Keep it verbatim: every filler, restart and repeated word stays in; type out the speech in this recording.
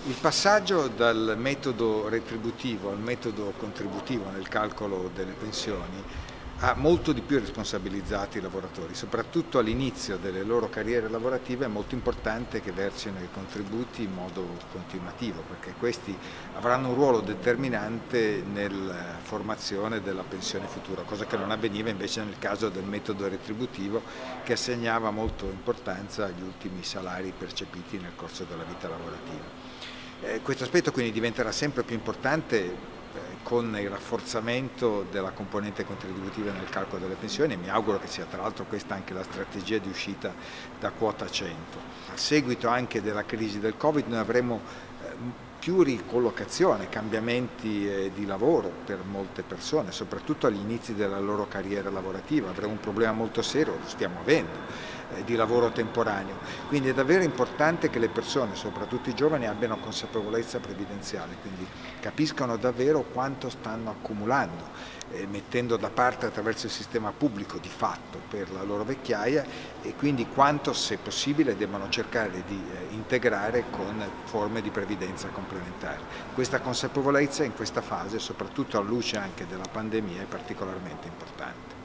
Il passaggio dal metodo retributivo al metodo contributivo nel calcolo delle pensioni ha molto di più responsabilizzati i lavoratori, soprattutto all'inizio delle loro carriere lavorative è molto importante che versino i contributi in modo continuativo, perché questi avranno un ruolo determinante nella formazione della pensione futura, cosa che non avveniva invece nel caso del metodo retributivo, che assegnava molta importanza agli ultimi salari percepiti nel corso della vita lavorativa. Eh, questo aspetto quindi diventerà sempre più importante eh, con il rafforzamento della componente contributiva nel calcolo delle pensioni e mi auguro che sia tra l'altro questa anche la strategia di uscita da quota cento. A seguito anche della crisi del Covid noi avremo eh, più ricollocazione, cambiamenti eh, di lavoro per molte persone, soprattutto agli inizi della loro carriera lavorativa. Avremo un problema molto serio, lo stiamo avendo, eh, di lavoro temporaneo. Quindi è davvero importante che le persone, soprattutto i giovani, abbiano consapevolezza previdenziale, quindi capiscano davvero quanto stanno accumulando, eh, mettendo da parte attraverso il sistema pubblico di fatto per la loro vecchiaia e quindi quanto, se possibile, debbano cercare di eh, integrare con forme di previdenza complementari. Questa consapevolezza in questa fase, soprattutto alla luce anche della pandemia, è particolarmente importante.